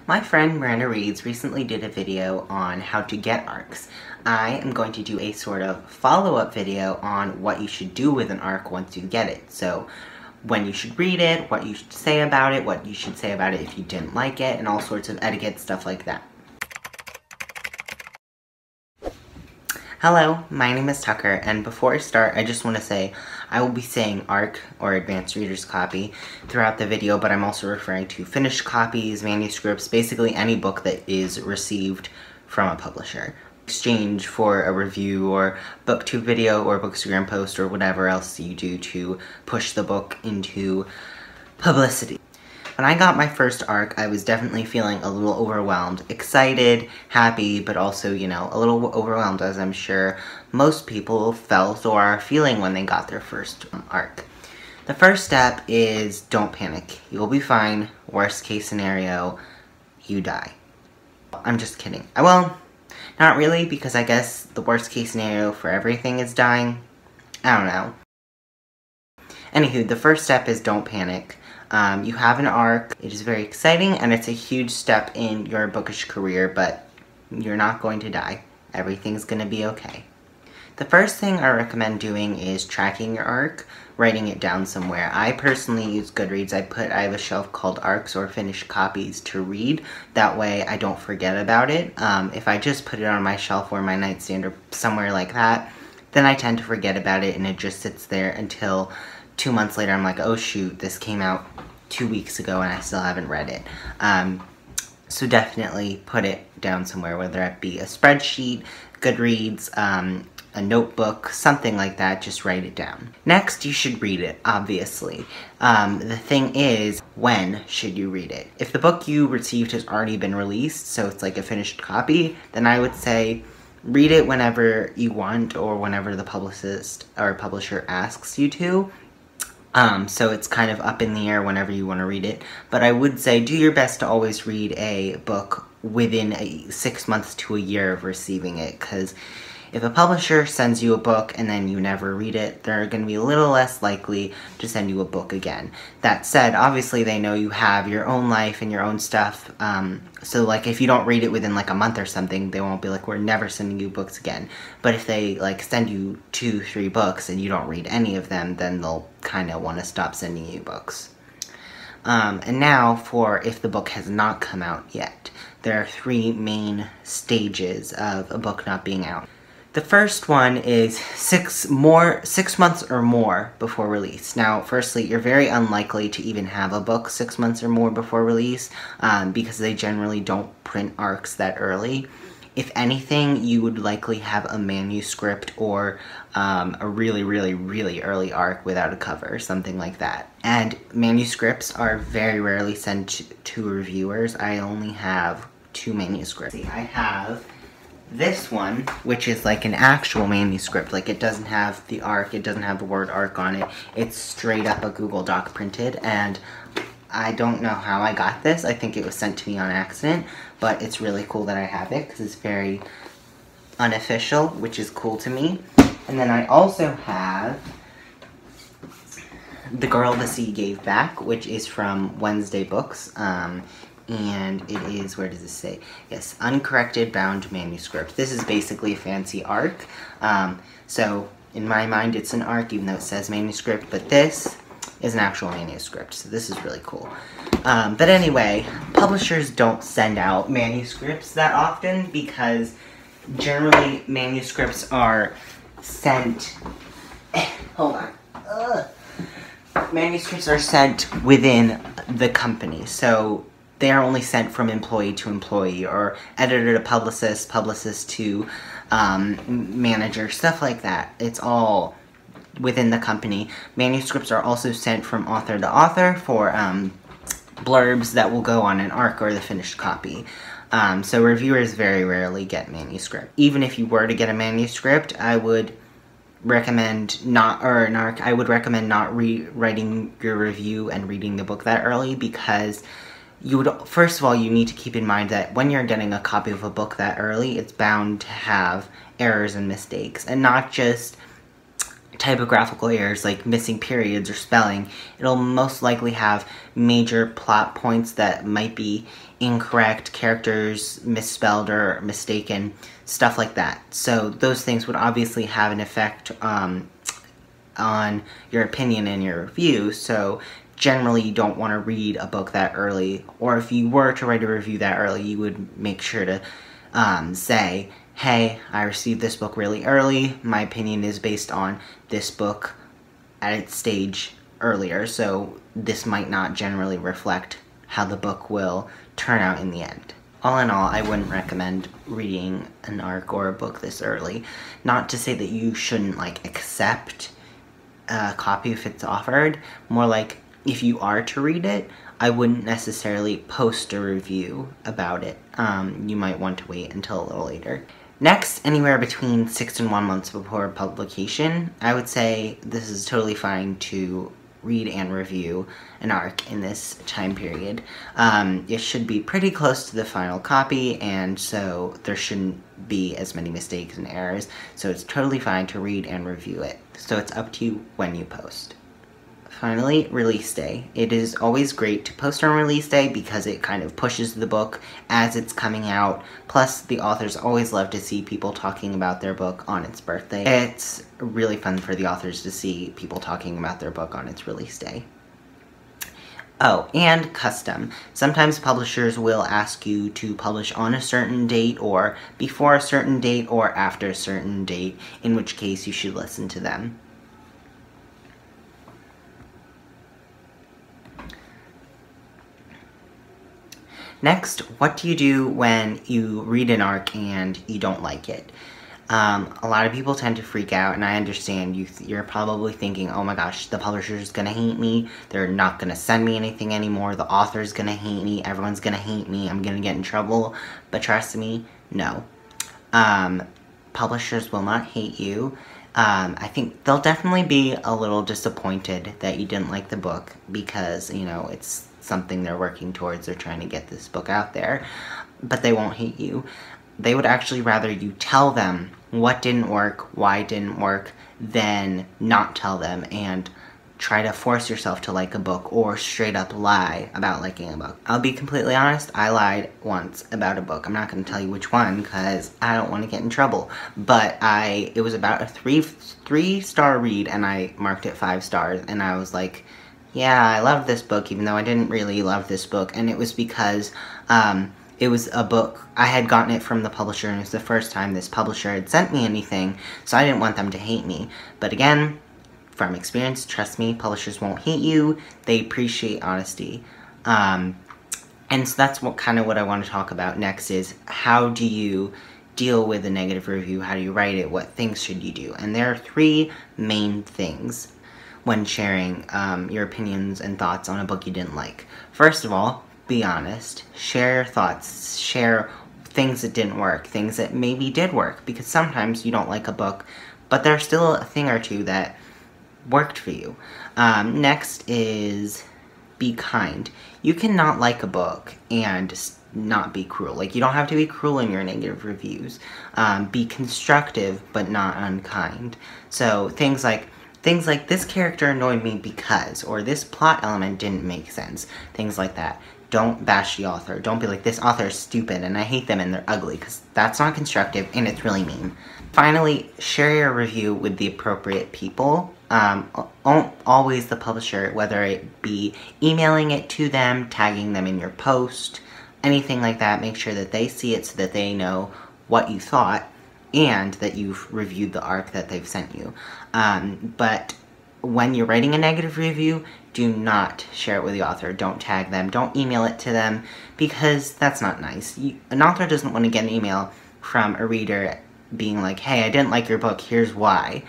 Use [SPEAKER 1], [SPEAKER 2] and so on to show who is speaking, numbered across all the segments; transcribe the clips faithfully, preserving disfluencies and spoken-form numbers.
[SPEAKER 1] My friend Miranda Reeds recently did a video on how to get arcs. I am going to do a sort of follow-up video on what you should do with an arc once you get it. So, when you should read it, what you should say about it, what you should say about it if you didn't like it, and all sorts of etiquette stuff like that. Hello, my name is Tucker, and before I start, I just want to say I will be saying ARC, or Advanced Reader's Copy, throughout the video, but I'm also referring to finished copies, manuscripts, basically any book that is received from a publisher. Exchange for a review, or booktube video, or bookstagram post, or whatever else you do to push the book into publicity. When I got my first ARC, I was definitely feeling a little overwhelmed, excited, happy, but also, you know, a little overwhelmed, as I'm sure most people felt or are feeling when they got their first ARC. The first step is don't panic. You'll be fine. Worst case scenario, you die. I'm just kidding. Well, not really, because I guess the worst case scenario for everything is dying. I don't know. Anywho, the first step is don't panic. Um, you have an ARC, it is very exciting, and it's a huge step in your bookish career, but you're not going to die. Everything's going to be okay. The first thing I recommend doing is tracking your ARC, writing it down somewhere. I personally use Goodreads. I put, I have a shelf called ARCs or finished copies to read. That way I don't forget about it. Um, if I just put it on my shelf or my nightstand or somewhere like that, then I tend to forget about it and it just sits there until two months later I'm like, oh shoot, this came out two weeks ago and I still haven't read it. Um, so definitely put it down somewhere, whether it be a spreadsheet, Goodreads, um, a notebook, something like that, just write it down. Next, you should read it, obviously. Um, the thing is, when should you read it? If the book you received has already been released, so it's like a finished copy, then I would say read it whenever you want or whenever the publicist or publisher asks you to. Um, so it's kind of up in the air whenever you want to read it. But I would say do your best to always read a book within a six months to a year of receiving it, because if a publisher sends you a book and then you never read it, they're going to be a little less likely to send you a book again. That said, obviously they know you have your own life and your own stuff, um, so like if you don't read it within like a month or something, they won't be like, we're never sending you books again. But if they like send you two, three books and you don't read any of them, then they'll kind of want to stop sending you books. Um, and now for if the book has not come out yet. There are three main stages of a book not being out. The first one is six more six months or more before release. Now, firstly, you're very unlikely to even have a book six months or more before release um, because they generally don't print ARCs that early. If anything, you would likely have a manuscript or um, a really, really, really early ARC without a cover, something like that. And manuscripts are very rarely sent to, to reviewers. I only have two manuscripts. See, I have this one, which is like an actual manuscript. Like, it doesn't have the ARC, it doesn't have the word ARC on it. It's straight up a Google Doc printed, and I don't know how I got this. I think it was sent to me on accident, but it's really cool that I have it because it's very unofficial, which is cool to me. And then I also have The Girl the Sea Gave Back, which is from Wednesday Books. Um, and it is, where does this say? Yes, uncorrected bound manuscript. This is basically a fancy ARC. Um, so, in my mind, it's an ARC, even though it says manuscript, but this is an actual manuscript, so this is really cool. Um, but anyway, publishers don't send out manuscripts that often because generally manuscripts are sent, hold on, Ugh. manuscripts are sent within the company, so they are only sent from employee to employee, or editor to publicist, publicist to um, manager, stuff like that. It's all within the company. Manuscripts are also sent from author to author for um, blurbs that will go on an ARC or the finished copy. Um, so reviewers very rarely get manuscript. Even if you were to get a manuscript, I would recommend not, or an ARC, I would recommend not rewriting your review and reading the book that early, because you would, first of all, you need to keep in mind that when you're getting a copy of a book that early, it's bound to have errors and mistakes, and not just typographical errors like missing periods or spelling. It'll most likely have major plot points that might be incorrect, characters misspelled or mistaken, stuff like that. So those things would obviously have an effect um, on your opinion and your review, so generally you don't want to read a book that early, or if you were to write a review that early, you would make sure to um, say, hey, I received this book really early, my opinion is based on this book at its stage earlier, so this might not generally reflect how the book will turn out in the end. All in all, I wouldn't recommend reading an arc or a book this early. Not to say that you shouldn't, like, accept a copy if it's offered, more like if you are to read it, I wouldn't necessarily post a review about it. Um, you might want to wait until a little later. Next, anywhere between six and one months before publication, I would say this is totally fine to read and review an arc in this time period. Um, it should be pretty close to the final copy, and so there shouldn't be as many mistakes and errors, so it's totally fine to read and review it. So it's up to you when you post. Finally, release day. It is always great to post on release day because it kind of pushes the book as it's coming out. Plus, the authors always love to see people talking about their book on its birthday. It's really fun for the authors to see people talking about their book on its release day. Oh, and custom. Sometimes publishers will ask you to publish on a certain date, or before a certain date, or after a certain date, in which case you should listen to them. Next, what do you do when you read an arc and you don't like it? Um, a lot of people tend to freak out, and I understand you th you're probably thinking, oh my gosh, the publisher's gonna hate me, they're not gonna send me anything anymore, the author's gonna hate me, everyone's gonna hate me, I'm gonna get in trouble. But trust me, no. Um, publishers will not hate you. Um, I think they'll definitely be a little disappointed that you didn't like the book because, you know, it's something they're working towards, they're trying to get this book out there, but they won't hate you. They would actually rather you tell them what didn't work, why it didn't work, than not tell them and try to force yourself to like a book or straight up lie about liking a book. I'll be completely honest, I lied once about a book. I'm not going to tell you which one because I don't want to get in trouble, but I, it was about a three, three star read and I marked it five stars and I was like, yeah, I love this book even though I didn't really love this book, and it was because um, it was a book, I had gotten it from the publisher and it was the first time this publisher had sent me anything, so I didn't want them to hate me. But again, from experience, trust me, publishers won't hate you, they appreciate honesty. Um, and so that's what kind of what I want to talk about next is how do you deal with a negative review, how do you write it, what things should you do? And there are three main things when sharing um, your opinions and thoughts on a book you didn't like. First of all, be honest. Share your thoughts. Share things that didn't work, things that maybe did work, because sometimes you don't like a book, but there's still a thing or two that worked for you. Um, next is be kind. You cannot like a book and not be cruel. Like, you don't have to be cruel in your negative reviews. Um, be constructive, but not unkind. So things like, Things like, this character annoyed me because, or this plot element didn't make sense. Things like that. Don't bash the author. Don't be like, this author is stupid and I hate them and they're ugly, because that's not constructive and it's really mean. Finally, share your review with the appropriate people. Um, always the publisher, whether it be emailing it to them, tagging them in your post, anything like that. Make sure that they see it so that they know what you thought and that you've reviewed the arc that they've sent you. Um, but when you're writing a negative review, do not share it with the author. Don't tag them. Don't email it to them, because that's not nice. You, an author doesn't want to get an email from a reader being like, hey, I didn't like your book, here's why.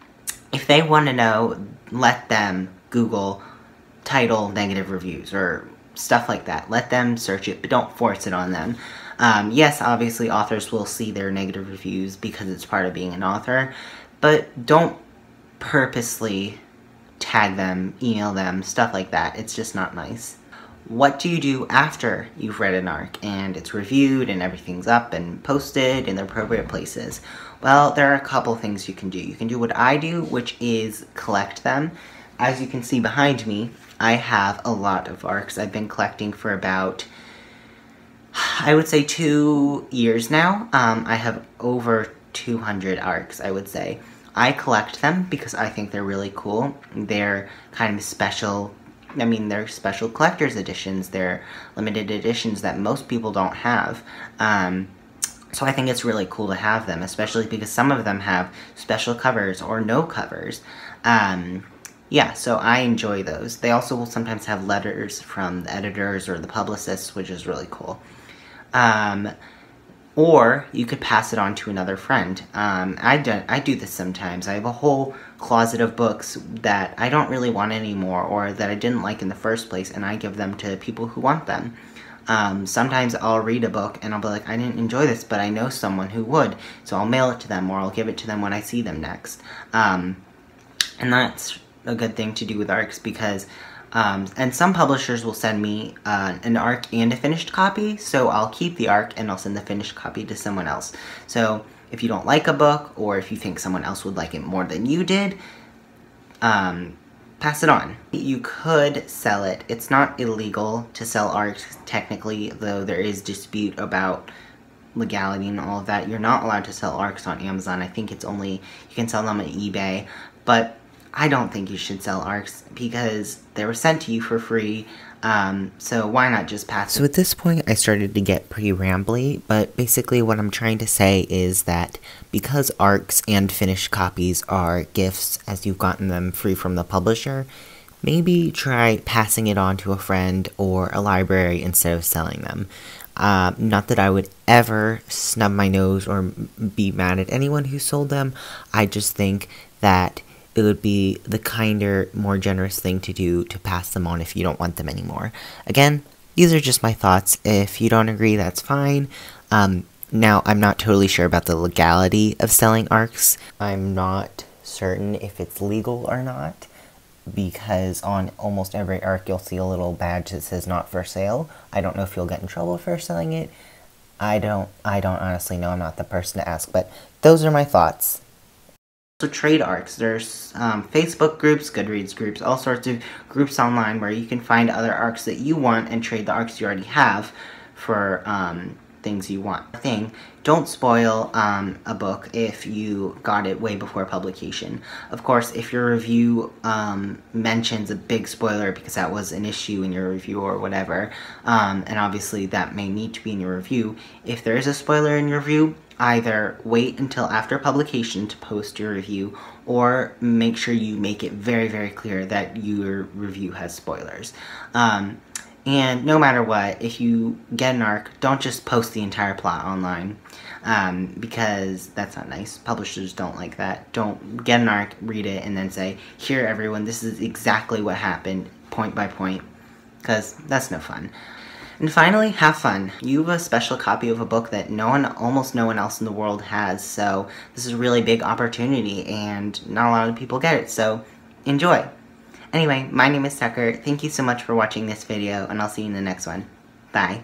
[SPEAKER 1] If they want to know, let them Google title negative reviews or stuff like that. Let them search it, but don't force it on them. Um, yes, obviously authors will see their negative reviews because it's part of being an author, but don't purposely tag them, email them, stuff like that. It's just not nice. what do you do after you've read an ARC and it's reviewed and everything's up and posted in the appropriate places? Well, there are a couple things you can do. You can do what I do, which is collect them. As you can see behind me, I have a lot of ARCs. I've been collecting for about, I would say, two years now. Um, I have over two hundred ARCs, I would say. I collect them because I think they're really cool. They're kind of special. I mean, they're special collector's editions. They're limited editions that most people don't have. Um, so I think it's really cool to have them, especially because some of them have special covers or no covers. Um, yeah, so I enjoy those. They also will sometimes have letters from the editors or the publicists, which is really cool. Um, or you could pass it on to another friend. Um, I, do, I do this sometimes. I have a whole closet of books that I don't really want anymore or that I didn't like in the first place, and I give them to people who want them. Um, sometimes I'll read a book and I'll be like, I didn't enjoy this, but I know someone who would, so I'll mail it to them or I'll give it to them when I see them next. Um, and that's a good thing to do with ARCs because Um, and some publishers will send me uh, an ARC and a finished copy, so I'll keep the ARC and I'll send the finished copy to someone else. So if you don't like a book, or if you think someone else would like it more than you did, um, pass it on. You could sell it. It's not illegal to sell ARCs, technically, though there is dispute about legality and all of that. You're not allowed to sell ARCs on Amazon. I think it's only, you can sell them on eBay, but I don't think you should sell ARCs because they were sent to you for free, um, so why not just pass it? So at this point I started to get pretty rambly, but basically what I'm trying to say is that because ARCs and finished copies are gifts as you've gotten them free from the publisher, maybe try passing it on to a friend or a library instead of selling them. Uh, not that I would ever snub my nose or be mad at anyone who sold them, I just think that it would be the kinder, more generous thing to do to pass them on if you don't want them anymore. Again, these are just my thoughts. If you don't agree, that's fine. Um, now, I'm not totally sure about the legality of selling ARCs. I'm not certain if it's legal or not, because on almost every ARC you'll see a little badge that says not for sale. I don't know if you'll get in trouble for selling it. I don't, I don't honestly know. I'm not the person to ask, but those are my thoughts. So trade ARCs. There's um, Facebook groups, Goodreads groups, all sorts of groups online where you can find other ARCs that you want and trade the ARCs you already have for um, things you want. Thing, don't spoil um, a book if you got it way before publication. Of course, if your review um, mentions a big spoiler because that was an issue in your review or whatever, um, and obviously that may need to be in your review, if there is a spoiler in your review, either wait until after publication to post your review, or make sure you make it very, very clear that your review has spoilers. Um, and no matter what, if you get an ARC, don't just post the entire plot online, um, because that's not nice. Publishers don't like that. Don't get an ARC, read it, and then say, here everyone, this is exactly what happened, point by point, because that's no fun. And finally, have fun. You have a special copy of a book that no one, almost no one else in the world has, so this is a really big opportunity, and not a lot of people get it, so enjoy. Anyway, my name is Tucker. Thank you so much for watching this video, and I'll see you in the next one. Bye.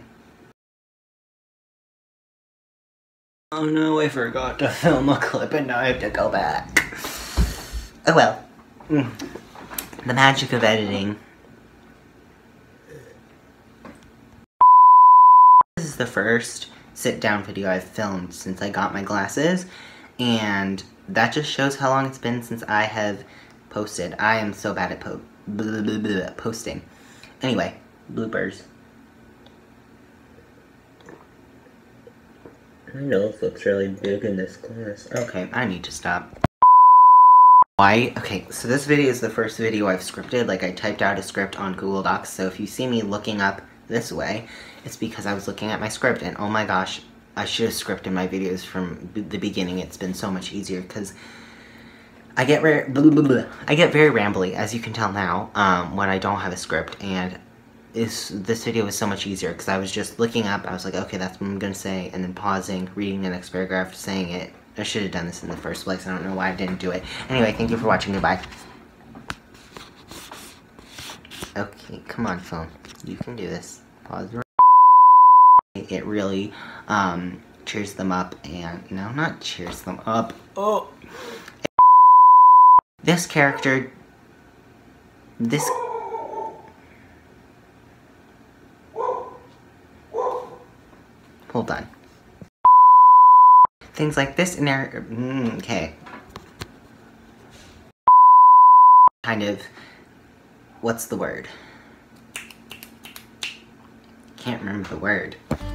[SPEAKER 1] Oh no, I forgot to film a clip, and now I have to go back. Oh well. Mm. The magic of editing. This is the first sit-down video I've filmed since I got my glasses, and that just shows how long it's been since I have posted. I am so bad at po blah, blah, blah, blah, posting. Anyway, bloopers. My nose looks really big in this glass. Okay, I need to stop. Why? Okay, so this video is the first video I've scripted. Like, I typed out a script on Google Docs, so if you see me looking up this way, it's because I was looking at my script, and oh my gosh, I should have scripted my videos from the beginning. It's been so much easier, because I get very, blah, blah, blah. I get very rambly, as you can tell now, um, when I don't have a script, and this, this video was so much easier, because I was just looking up, I was like, okay, that's what I'm going to say, and then pausing, reading the next paragraph, saying it. I should have done this in the first place. I don't know why I didn't do it. Anyway, thank you for watching. Goodbye. Okay, come on, phone. You can do this. Pause. It really um, cheers them up and, no, not cheers them up. Oh! This character, this... Hold on. Things like this in there, mm, okay. Kind of, what's the word? Can't remember the word.